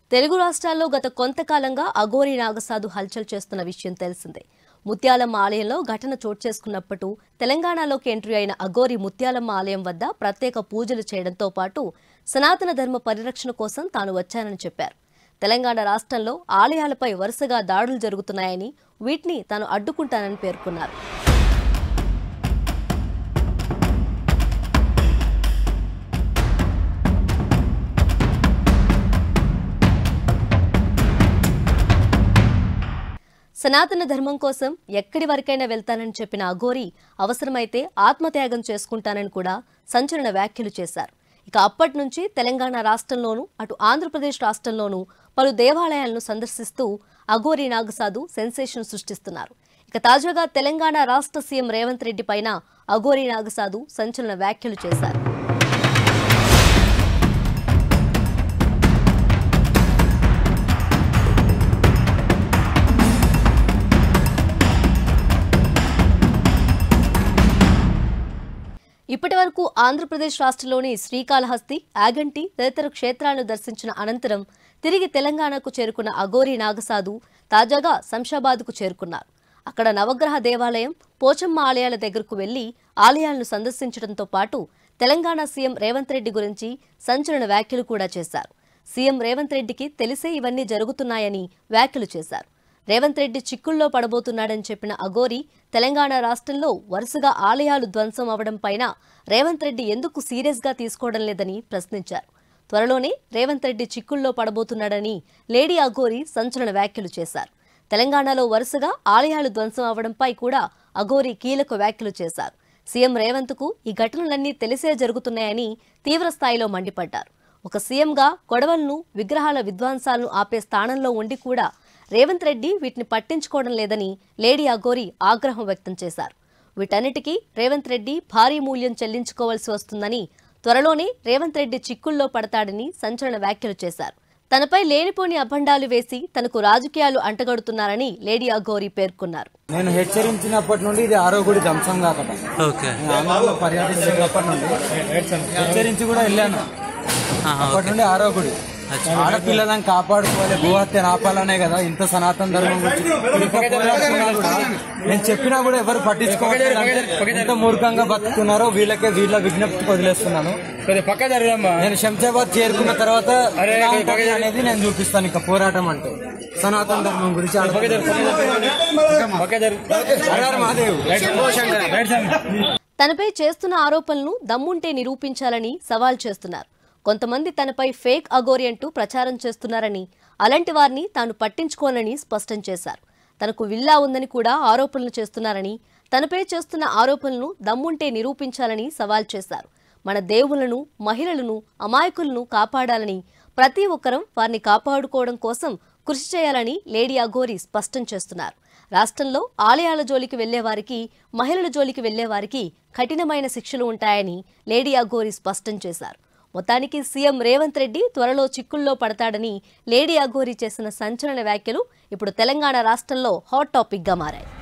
తెలుగు రాష్ట్రాల్లో గత కొంతకాలంగా అఘోరి నాగసాధు హల్చల్ చేస్తున్న విషయం తెలిసిందే. ముత్యాలమ్మ ఆలయంలో ఘటన చోటు చేసుకున్నప్పుడు తెలంగాణలోకి ఎంట్రీ అయిన అఘోరి ముత్యాలమ్మ ఆలయం వద్ద ప్రత్యేక పూజలు చేయడంతో పాటు సనాతన ధర్మ పరిరక్షణ కోసం తాను వచ్చానని చెప్పారు. తెలంగాణ రాష్ట్రంలో ఆలయాలపై వరుసగా దాడులు జరుగుతున్నాయని, వీటిని తాను అడ్డుకుంటానని పేర్కొన్నారు. సనాతన ధర్మం కోసం ఎక్కడి వరకైనా వెళ్తానని చెప్పిన అఘోరి అవసరమైతే ఆత్మత్యాగం చేసుకుంటానని కూడా సంచలన వ్యాఖ్యలు చేశారు. ఇక అప్పటి నుంచి తెలంగాణ రాష్ట్రంలోనూ అటు ఆంధ్రప్రదేశ్ రాష్ట్రంలోనూ పలు దేవాలయాలను సందర్శిస్తూ అఘోరి నాగసాధు సెన్సేషన్ సృష్టిస్తున్నారు. ఇక తాజాగా తెలంగాణ రాష్ట్ర సీఎం రేవంత్ రెడ్డి పైన అఘోరి నాగసాధు సంచలన వ్యాఖ్యలు చేశారు. ఇప్పటి వరకు ఆంధ్రప్రదేశ్ రాష్ట్రంలోని శ్రీకాళహస్తి, యాగంటి తదితర క్షేత్రాలను దర్శించిన అనంతరం తిరిగి తెలంగాణకు చేరుకున్న అఘోరి నాగసాధు తాజాగా శంషాబాద్కు చేరుకున్నారు. అక్కడ నవగ్రహ దేవాలయం, పోచమ్మ ఆలయాల దగ్గరకు వెళ్లి ఆలయాలను సందర్శించడంతో పాటు తెలంగాణ సీఎం రేవంత్ రెడ్డి గురించి సంచలన వ్యాఖ్యలు కూడా చేశారు. సీఎం రేవంత్ రెడ్డికి తెలిసే ఇవన్నీ జరుగుతున్నాయని వ్యాఖ్యలు చేశారు. రేవంత్ రెడ్డి చిక్కుల్లో పడబోతున్నాడని చెప్పిన అఘోరి తెలంగాణ రాష్ట్రంలో వరుసగా ఆలయాలు ధ్వంసం అవడం పైన రేవంత్ రెడ్డి ఎందుకు సీరియస్గా తీసుకోవడం లేదని ప్రశ్నించారు. త్వరలోనే రేవంత్ రెడ్డి చిక్కుల్లో పడబోతున్నాడని లేడీ అఘోరి సంచలన వ్యాఖ్యలు చేశారు. తెలంగాణలో వరుసగా ఆలయాలు ధ్వంసం అవడంపై కూడా అఘోరి కీలక వ్యాఖ్యలు చేశారు. సీఎం రేవంత్కు ఈ ఘటనలన్నీ తెలిసే జరుగుతున్నాయని తీవ్రస్థాయిలో మండిపడ్డారు. ఒక సీఎంగా గొడవలను, విగ్రహాల విధ్వంసాలను ఆపే స్థానంలో ఉండి కూడా రేవంత్ రెడ్డి వీటిని పట్టించుకోవడం లేదని లేడీ అఘోరి ఆగ్రహం వ్యక్తం చేశారు. వీటన్నిటికీ రేవంత్ రెడ్డి భారీ మూల్యం చెల్లించుకోవాల్సి వస్తుందని, త్వరలోనే రేవంత్ రెడ్డి చిక్కుల్లో పడతాడని సంచలన వ్యాఖ్యలు చేశారు. తనపై లేనిపోని అభండాలు వేసి తనకు రాజకీయాలు అంటగడుతున్నారని లేడీ అఘోరి పేర్కొన్నారు. నేను హెచ్చరించినప్పటి నుండి ఇది ఆరో గుడి ధ్వంసం కాకట పర్యటించినప్పటి నుండి హెచ్చరించి కూడా వెళ్ళాను. అప్పటి నుండి ఆరో గుడి ఆడపిల్లలను కాపాడుకోవాలి, భూహత్య ఆపాలనే కదా ఇంత సనాతన ధర్మం నేను చెప్పినా కూడా ఎవరు పట్టించుకోవాలి. ఎంత మూర్ఖంగా బతుకుతున్నారో వీళ్ళ విజ్ఞప్తి వదిలేస్తున్నాను. నేను శంషాబాద్ చేరుకున్న తర్వాత అనేది నేను చూపిస్తాను. ఇక పోరాటం అంటే సనాతన ధర్మం గురించి తనపై చేస్తున్న ఆరోపణలను దమ్ముంటే నిరూపించాలని సవాల్ చేస్తున్నారు. కొంతమంది తనపై ఫేక్ అఘోరి అంటూ ప్రచారం చేస్తున్నారని, అలాంటి వారిని తాను పట్టించుకోనని స్పష్టం చేశారు. తనకు విల్లా ఉందని కూడా ఆరోపణలు చేస్తున్నారని, తనపై చేస్తున్న ఆరోపణలను దమ్ముంటే నిరూపించాలని సవాల్ చేశారు. మన దేవుళ్లను, మహిళలను, అమాయకులను కాపాడాలని, ప్రతి ఒక్కరం వారిని కాపాడుకోవడం కోసం కృషి చేయాలని లేడీ అఘోరి స్పష్టం చేస్తున్నారు. రాష్ట్రంలో ఆలయాల జోలికి వెళ్లేవారికి, మహిళల జోలికి వెళ్లేవారికి కఠినమైన శిక్షలు ఉంటాయని లేడీ అఘోరి స్పష్టం చేశారు. మొత్తానికి సీఎం రేవంత్ రెడ్డి త్వరలో చిక్కుల్లో పడతాడని లేడీ అఘోరి చేసిన సంచలన వ్యాఖ్యలు ఇప్పుడు తెలంగాణ రాష్ట్రంలో హాట్ టాపిక్ గా మారాయి.